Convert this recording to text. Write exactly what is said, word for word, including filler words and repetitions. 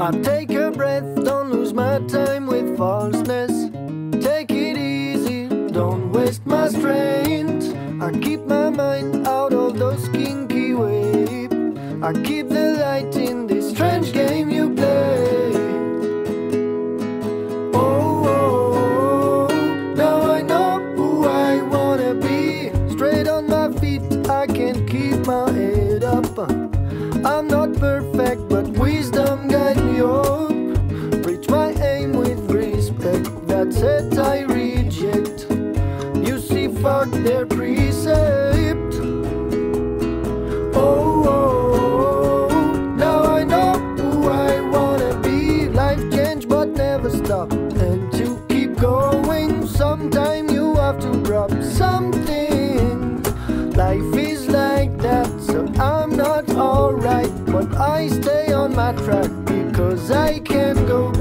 I take a breath, don't lose my time with falseness. Take it easy, don't waste my strength. I keep my mind out of those kinky ways. I keep the light in this strange game you play. Oh, oh, oh, now I know who I wanna be. Straight on my feet, I can keep my head up. I'm not perfect, but wisdom guide me up. Reach my aim with respect, that's it I reject. You see fuck their precept. Oh, oh, oh, now I know who I wanna be. Life change but never stop, and to keep going sometime you have to drop something. Life is like that, so I'm not alright, but I stay on my track because I can't go